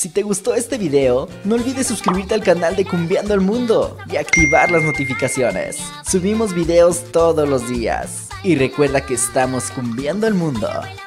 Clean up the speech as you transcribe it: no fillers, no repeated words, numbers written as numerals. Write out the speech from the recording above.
Si te gustó este video, no olvides suscribirte al canal de Cumbiando el Mundo y activar las notificaciones. Subimos videos todos los días. Y recuerda que estamos cumbiando el mundo.